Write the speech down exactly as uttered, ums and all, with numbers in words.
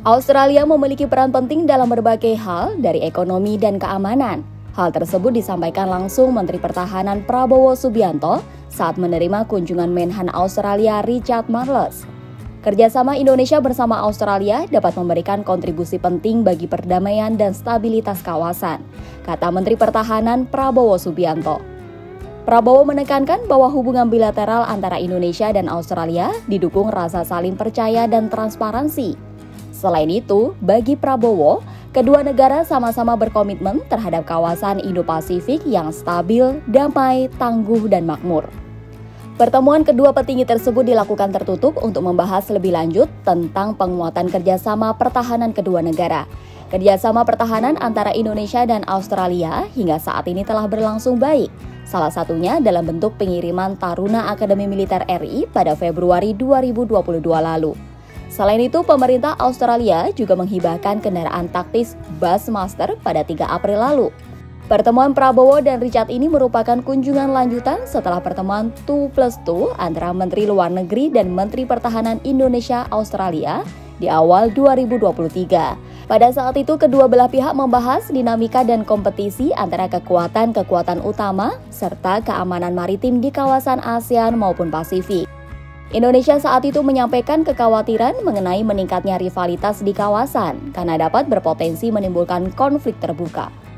Australia memiliki peran penting dalam berbagai hal dari ekonomi dan keamanan. Hal tersebut disampaikan langsung Menteri Pertahanan Prabowo Subianto saat menerima kunjungan Menhan Australia Richard Marles. Kerjasama Indonesia bersama Australia dapat memberikan kontribusi penting bagi perdamaian dan stabilitas kawasan, kata Menteri Pertahanan Prabowo Subianto. Prabowo menekankan bahwa hubungan bilateral antara Indonesia dan Australia didukung rasa saling percaya dan transparansi. Selain itu, bagi Prabowo, kedua negara sama-sama berkomitmen terhadap kawasan Indo-Pasifik yang stabil, damai, tangguh, dan makmur. Pertemuan kedua petinggi tersebut dilakukan tertutup untuk membahas lebih lanjut tentang penguatan kerjasama pertahanan kedua negara. Kerjasama pertahanan antara Indonesia dan Australia hingga saat ini telah berlangsung baik, salah satunya dalam bentuk pengiriman Taruna Akademi Militer R I pada Februari dua ribu dua puluh dua lalu. Selain itu, pemerintah Australia juga menghibahkan kendaraan taktis Bassmaster pada tiga April lalu. Pertemuan Prabowo dan Richard ini merupakan kunjungan lanjutan setelah pertemuan dua plus dua antara Menteri Luar Negeri dan Menteri Pertahanan Indonesia Australia di awal dua ribu dua puluh tiga. Pada saat itu, kedua belah pihak membahas dinamika dan kompetisi antara kekuatan-kekuatan utama serta keamanan maritim di kawasan ASEAN maupun Pasifik. Indonesia saat itu menyampaikan kekhawatiran mengenai meningkatnya rivalitas di kawasan karena dapat berpotensi menimbulkan konflik terbuka.